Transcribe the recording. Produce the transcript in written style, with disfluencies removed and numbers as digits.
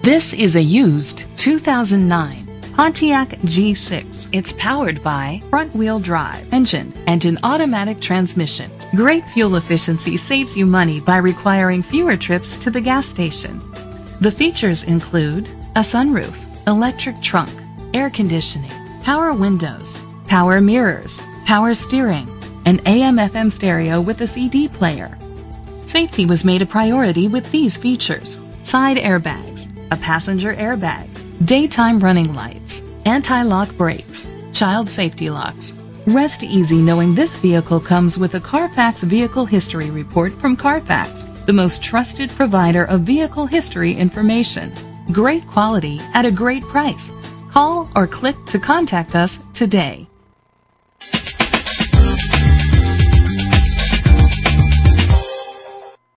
This is a used 2009 Pontiac G6. It's powered by front-wheel drive engine and an automatic transmission. Great fuel efficiency saves you money by requiring fewer trips to the gas station. The features include a sunroof, electric trunk, air conditioning, power windows, power mirrors, power steering, an AM/FM stereo with a CD player. Safety was made a priority with these features: side airbags, a passenger airbag, daytime running lights, anti-lock brakes, child safety locks. Rest easy knowing this vehicle comes with a Carfax Vehicle History Report from Carfax, the most trusted provider of vehicle history information. Great quality at a great price. Call or click to contact us today.